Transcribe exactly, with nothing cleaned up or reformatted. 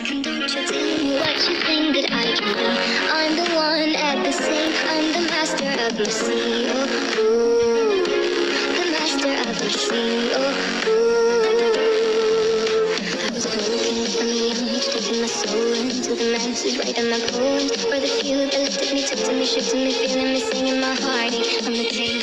And don't you tell me what you think that I can be. I'm the one at the same. I'm the master of my sea. Oh, ooh, the master of my sea. Oh, ooh. I was broken from a young age, taking my soul into the masses, writing my poems for the few that looked at me, took to me, shook to me, feeling me, singing my heartache from the tape.